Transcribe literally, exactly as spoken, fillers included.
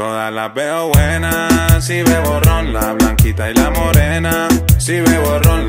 Todas las veo buenas, si bebo ron, la blanquita y la morena. Si bebo ron,